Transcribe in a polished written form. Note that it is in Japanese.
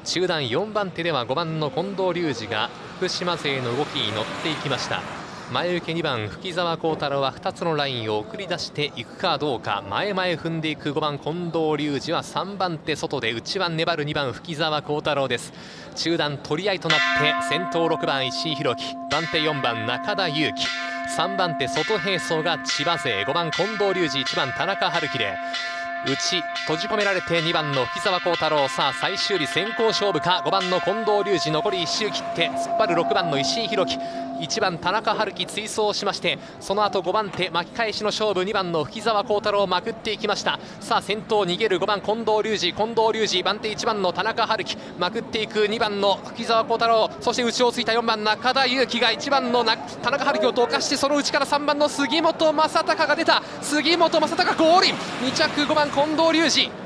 中団4番手では5番の近藤隆二が福島勢の動きに乗っていきました。前受け2番吹澤幸太郎は2つのラインを送り出していくかどうか。前々踏んでいく5番近藤隆二は3番手外で内番粘る2番吹澤幸太郎です。中段取り合いとなって先頭6番石井宏樹、番手4番中田裕樹、3番手外並走が千葉勢、5番近藤隆二、1番田中春樹で内閉じ込められて2番の吹澤幸太郎。さあ最終日先行勝負か。5番の近藤隆二残り1周切って突っ張る6番の石井宏樹、1番田中春樹追走しまして、その後5番手巻き返しの勝負2番の吹澤幸太郎まくっていきました。さあ先頭逃げる5番近藤隆二、番手1番の田中春樹まくっていく2番の吹澤幸太郎、そして内をついた4番中田裕樹が1番の田中春樹をどかして、その内から3番の杉本正孝が出た。杉本正孝ゴールイン。2着5番近藤隆二、